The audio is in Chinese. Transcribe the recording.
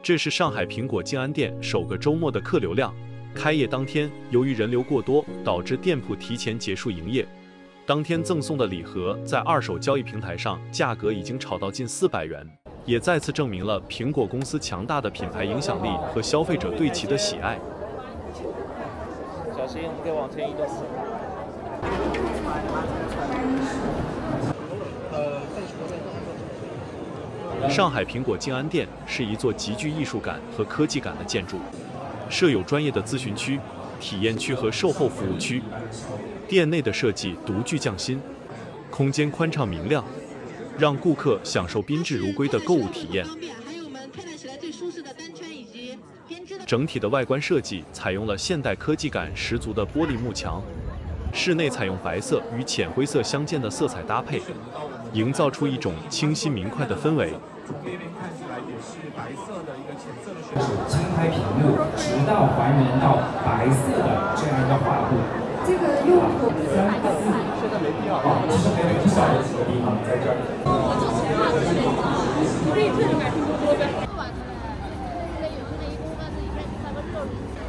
这是上海苹果静安店首个周末的客流量。开业当天，由于人流过多，导致店铺提前结束营业。当天赠送的礼盒在二手交易平台上价格已经炒到近400元，也再次证明了苹果公司强大的品牌影响力和消费者对其的喜爱。 小心，我们可以往前移动。 上海苹果静安店是一座极具艺术感和科技感的建筑，设有专业的咨询区、体验区和售后服务区。店内的设计独具匠心，空间宽敞明亮，让顾客享受宾至如归的购物体验。整体的外观设计采用了现代科技感十足的玻璃幕墙，室内采用白色与浅灰色相间的色彩搭配，营造出一种清新明快的氛围。 轻拍屏幕，直到还原到白色的这样一个画布。 这个用途 3、4，现在没必要啊，其实还有很小的几个地方在这儿。 可以退着买拼多多呗。